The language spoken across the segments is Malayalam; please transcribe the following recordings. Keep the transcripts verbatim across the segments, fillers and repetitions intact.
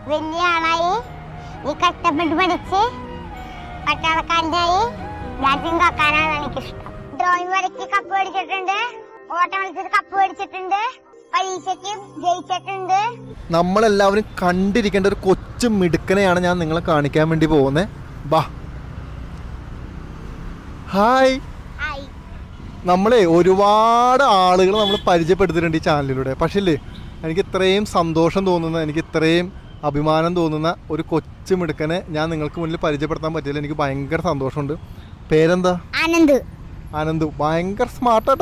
വലിയ ആളായി ഈ കഷ്ടപ്പെട്ട് പഠിച്ച് പട്ടാളക്കാരനായി രാജ്യം കാക്കാനാണ് എനിക്കിഷ്ടം. ഡ്രോയിങ് വരയ്ക്ക് കപ്പ് മേടിച്ചിട്ടുണ്ട്, ഓട്ട മത്സരത്തിൽ കപ്പ് മേടിച്ചിട്ടുണ്ട്, പരീക്ഷയ്ക്ക് ജയിച്ചിട്ടുണ്ട്. നമ്മളെല്ലാവരും കണ്ടിരിക്കേണ്ട ഒരു കൊച്ചു മിടുക്കനെയാണ് ഞാൻ നിങ്ങളെ കാണിക്കാൻ വേണ്ടി പോകുന്നത്. ബാ. ഹായ്. നമ്മളെ ഒരുപാട് ആളുകൾ നമ്മൾ പരിചയപ്പെടുത്തിയിട്ടുണ്ട് ഈ ചാനലിലൂടെ. പക്ഷേ ഇല്ലേ, എനിക്ക് ഇത്രയും സന്തോഷം തോന്നുന്ന, എനിക്ക് ഇത്രയും അഭിമാനം തോന്നുന്ന ഒരു കൊച്ചു മിടുക്കനെ ഞാൻ നിങ്ങൾക്ക് മുന്നിൽ പരിചയപ്പെടുത്താൻ പറ്റില്ല. എനിക്ക് ഭയങ്കര സന്തോഷമുണ്ട്. പേരെന്താ? ആനന്ദ്. ആനന്ദ് ഭയങ്കര സ്മാർട്ടാട്ടോ.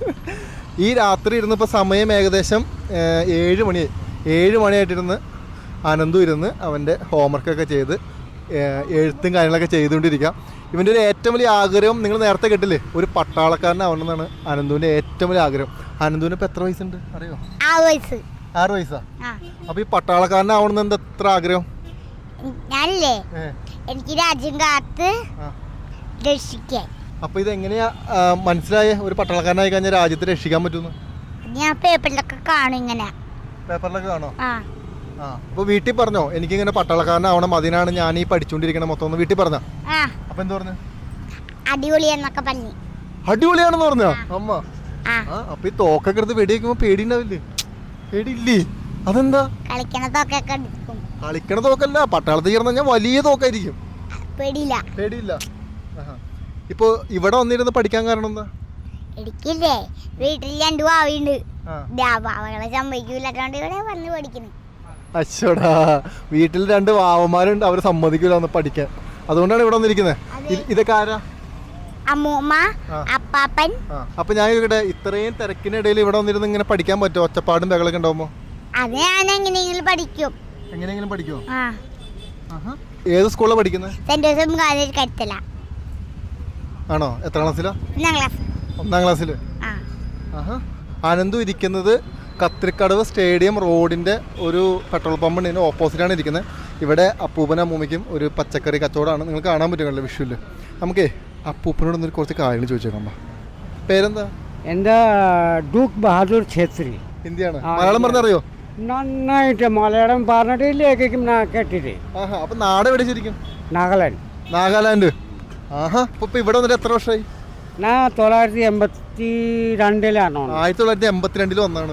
ഈ രാത്രി ഇരുന്ന് ഇപ്പോൾ സമയം ഏകദേശം ഏഴ് മണിയായി. ഏഴ് മണിയായിട്ടിരുന്ന് ആനന്ദും ഇരുന്ന് അവൻ്റെ ഹോംവർക്കൊക്കെ ചെയ്ത് എഴുത്തും കാര്യങ്ങളൊക്കെ ചെയ്തുകൊണ്ടിരിക്കുക. ഇവൻ്റെ ഒരു ഏറ്റവും വലിയ ആഗ്രഹം നിങ്ങൾ നേരത്തെ കേട്ടില്ലേ, ഒരു പട്ടാളക്കാരനാവണമെന്നാണ് ആനന്ദുവിൻ്റെ ഏറ്റവും വലിയ ആഗ്രഹം. ആനന്ദുവിന് ഇപ്പം എത്ര വയസ്സുണ്ട് അറിയോ? ആറ് വയസ്സ്. ആറ് വയസ്സാ? അപ്പോൾ ഈ പട്ടാളക്കാരനാവണമെന്ന് എന്താ എത്ര ആഗ്രഹം? ഞാനില്ലേ, എനിക്ക് രാജ്യം കാത്ത് രക്ഷിക്കാൻ. അപ്പോൾ ഇതെങ്ങനെയാ മനസ്സിലായേ ഒരു പട്ടാളക്കാരനായി കഴിഞ്ഞാൽ രാജ്യത്തെ രക്ഷിക്കാൻ പറ്റുമെന്ന്? ഞാൻ പേപ്പറിലൊക്കെ കാണും. ഇങ്ങനെ പേപ്പറിലൊക്കെ കാണോ? ആ. അപ്പോൾ വീട്ടിൽ പറഞ്ഞോ എനിക്കിങ്ങനെ പട്ടാളക്കാരനാവണം, അതിനാണ് ഞാൻ ഈ പഠിച്ചുകൊണ്ടിരിക്കണം മൊത്തം ഒന്ന് വീട്ടിൽ പറഞ്ഞോ? അപ്പോൾ എന്ത് പറഞ്ഞു? അടിപൊളിയെന്നൊക്കെ പറഞ്ഞു. അടിപൊളിയാണെന്ന് പറഞ്ഞോ അമ്മ? ആ. അപ്പോൾ ഈ തോക്കൊക്കെ എടുത്ത് വെടി വെക്കുമ്പോൾ പേടിയുണ്ടാവില്ലേ? പേടിയില്ലേ? അതെന്താ? കളിക്കണ തോക്കൊക്കെ എടുക്കും. കളിക്കണ തോക്കല്ല, പട്ടാളത്തിൽ ചേർന്ന് കഴിഞ്ഞാൽ വലിയ തോക്കായിരിക്കും. പേടിയില്ല. പേടിയില്ല. ഇപ്പൊ ഇവിടെ വന്നിരുന്ന് പഠിക്കാൻ കാരണം എന്താ? എനിക്കില്ലേ വീട്ടിൽ രണ്ടു ഭാവിയുണ്ട്, ഭാവകളെ സമ്മതിക്കൂലോണ്ട് ഇവിടെ വന്ന് പഠിക്കുന്നു. അച്ചോടാ, വീട്ടിൽ രണ്ട് വാവന്മാരുണ്ട്, അവര് സമ്മതിക്കൂല ഒന്ന് പഠിക്കാൻ, അതുകൊണ്ടാണ് ഇവിടെ വന്നിരിക്കുന്നത്. ഇതൊക്കെ ആരാ? അമ്മൂമ്മ, അപ്പാപ്പൻ. അപ്പൊ ഞാൻ ഇവിടെ ഇത്രയും തിരക്കിനിടയിൽ ഇവിടെ വന്നിരുന്ന് ഇങ്ങനെ പഠിക്കാൻ പറ്റുമോ? ഒച്ചപ്പാടും ബഹളൊക്കെ ഉണ്ടാവുമ്പോ? അത് ഞാൻ എങ്ങനെയെങ്കിലും പഠിക്കും. എങ്ങനെയെങ്കിലും പഠിക്കുമോ? ഏത് സ്കൂളിലാണ് പഠിക്കുന്നത്? സെന്റ് ജോസഫ് കോളേജ് കരുത്തല. ആണോ? എത്ര ക്ലാസ്സിലാ? ഒന്നാം ക്ലാസ്. ഒന്നാം ക്ലാസ്സിൽ. ആനന്ദു ഇരിക്കുന്നത് കത്രിക്കടവ് സ്റ്റേഡിയം റോഡിന്റെ ഒരു പെട്രോൾ പമ്പിന് ഓപ്പോസിറ്റാണ് ഇരിക്കുന്നത്. ഇവിടെ അപ്പൂപ്പനും അമ്മൂമ്മയ്ക്കും ഒരു പച്ചക്കറി കച്ചവടമാണ്, നിങ്ങൾ കാണാൻ പറ്റുമല്ലോ വിഷുവിൽ. നമുക്കേ അപ്പൂപ്പനോട് ഒന്ന് കുറച്ച് കാര്യങ്ങൾ ചോദിച്ചേക്കാം. പേരെന്താ? എൻ്റെ ഡൂക്ക് ബഹാദൂർ ഛേത്രി. ഹിന്ദിയാണ്? മലയാളം പറഞ്ഞറിയോ? നന്നായിട്ട് മലയാളം പറഞ്ഞിട്ടില്ലേക്കും കേട്ടിട്ട്. ആഹാ. അപ്പൊ നാട് എവിടെ ശരിക്കും? നാഗാലാൻഡ്. നാഗാലാൻഡ്. ആഹാ. അപ്പൊ ഇവിടെ വന്നിട്ട് എത്ര വർഷമായി? ഞാൻ തൊള്ളായിരത്തി എൺപത്തി രണ്ടിലാണ്. ആയിരത്തി തൊള്ളായിരത്തി എൺപത്തി രണ്ടില് വന്നാണ്.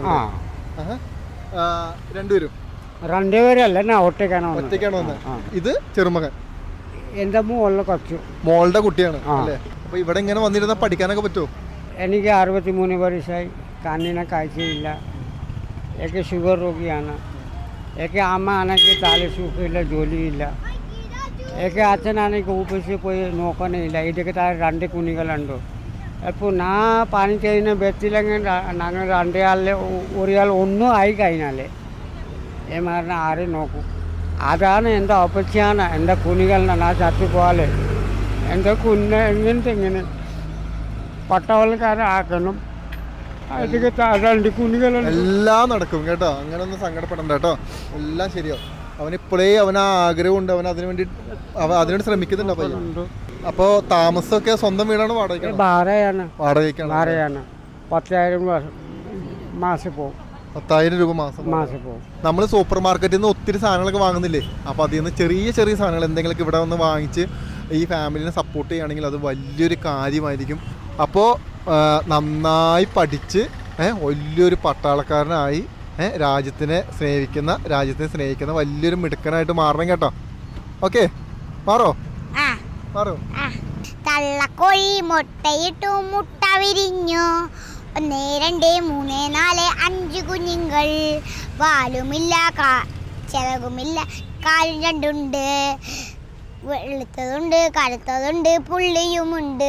രണ്ടുപേരും? രണ്ടുപേരല്ല, ഞാൻ ഒറ്റയ്ക്കാണ് ഒറ്റയ്ക്കാണ് വന്നത്. ഇത് ചെറുമകൻ? എൻ്റെ മോളിലെ കുറച്ചു മോളുടെ കുട്ടിയാണ് അല്ലേ? അപ്പൊ ഇവിടെ ഇങ്ങനെ വന്നിരുന്ന പഠിക്കാനൊക്കെ പറ്റുമോ? എനിക്ക് അറുപത്തി മൂന്ന് വയസ്സായി, കണ്ണിനെ കാഴ്ചയില്ല, എനിക്ക് ഷുഗർ രോഗിയാണ്, എനിക്ക് അമ്മ ആണെങ്കിൽ തല സുഖമില്ല, ജോലിയില്ല, എനിക്ക് അച്ഛനാണെങ്കിൽ ഓഫീസിൽ പോയി നോക്കാനില്ല. ഇതൊക്കെ താഴെ രണ്ട് കുഞ്ഞുങ്ങളുണ്ട്. അപ്പോൾ ഞാൻ പണി ചെയ്യുന്ന വ്യക്തിയിലെങ്കിൽ ഞങ്ങൾ രണ്ടയാളിൽ ഒരാൾ ഒന്നും ആയി കഴിഞ്ഞാൽ ഈ മാറിനെ ആരെയും നോക്കും. അതാണ് എൻ്റെ അപേക്ഷയാണ്. എൻ്റെ കുഞ്ഞുകളിനെ ഞാൻ ചത്തുപോലെ എൻ്റെ കുഞ്ഞ് എങ്ങനത്തെ ഇങ്ങനെ പട്ടാളക്കാരെ ആക്കണം. ഇതൊക്കെ രണ്ട് കുഞ്ഞുങ്ങളുണ്ട്. എല്ലാം നടക്കും കേട്ടോ, അങ്ങനെ ഒന്നും സങ്കടപ്പെടണ്ട കേട്ടോ, എല്ലാം ശരിയാവും. അവനിപ്പോഴേ അവൻ ആ ആഗ്രഹമുണ്ട്, അവൻ അതിനു വേണ്ടി അതിനുവേണ്ടി ശ്രമിക്കുന്നുണ്ട്. അപ്പോൾ അപ്പോൾ താമസമൊക്കെ സ്വന്തം വീടാണ് വാടകയ്ക്കാണ്? വാടകയാണ്. വാടകയ്ക്കാണ്. വാടകയാണ്. പത്തായിരം മാസം പോകും. പത്തായിരം രൂപ മാസം മാസം പോകും. നമ്മൾ സൂപ്പർ മാർക്കറ്റിൽ നിന്ന് ഒത്തിരി സാധനങ്ങളൊക്കെ വാങ്ങുന്നില്ലേ, അപ്പോൾ അതിൽ നിന്ന് ചെറിയ ചെറിയ സാധനങ്ങൾ എന്തെങ്കിലുമൊക്കെ ഇവിടെ വന്ന് വാങ്ങിച്ച് ഈ ഫാമിലിനെ സപ്പോർട്ട് ചെയ്യുകയാണെങ്കിൽ അത് വലിയൊരു കാര്യമായിരിക്കും. അപ്പോൾ നന്നായി പഠിച്ച് വലിയൊരു പട്ടാളക്കാരനായി രാജ്യത്തിനെ സ്നേഹിക്കുന്ന രാജ്യത്തിനെ സ്നേഹിക്കുന്ന വലിയൊരു മിടുക്കനായിട്ട് മാറണം കേട്ടോ. ഓക്കെ, മാറോ? മാറോ? തള്ളക്കോഴി മുട്ടയിട്ടു, മുട്ട വിരിഞ്ഞു, ഒന്ന് രണ്ട് മൂന്ന് നാല് അഞ്ച് കുഞ്ഞുങ്ങൾ, വാലുമില്ല, ചിറകുമില്ല, കാലും രണ്ടുണ്ട്, വെളുത്തതുണ്ട്, കറുത്തതുണ്ട്, പുള്ളിയുമുണ്ട്.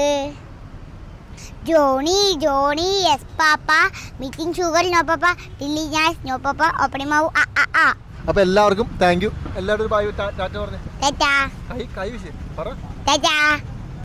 Johnny Johnny yes papa, eating sugar no papa, telling lies no papa, opening mouth ah ah ah. അപ്പോൾ എല്ലാവർക്കും താങ്ക് യു. എല്ലാവരും ബൈ, ടാറ്റ പറഞ്ഞു. ടാറ്റ. കൈ കൈ വിഷയം പറ. ടാറ്റ.